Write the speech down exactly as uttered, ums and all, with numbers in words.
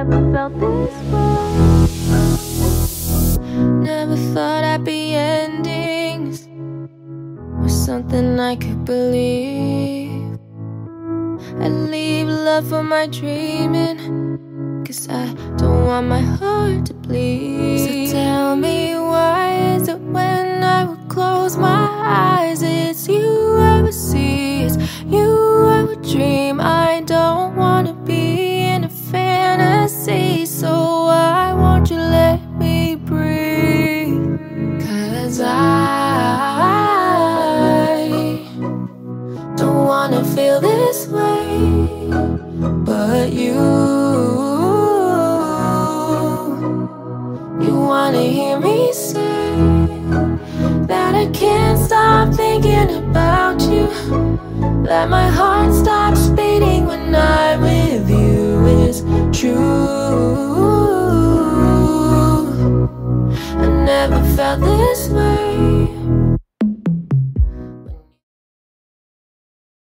never felt this way. Never thought happy endings was something I could believe. I'd leave love for my dreaming, 'cause I don't want my heart to bleed. So tell me, why is it when I would close my eyes, it's you I would see, it's you I would dream. I don't wanna be in a fantasy, so why won't you let me breathe? 'Cause I don't wanna feel this way, but you You wanna hear me say that I can't stop thinking about you, that my heart stops beating when I'm with you. It's true, I never felt this way.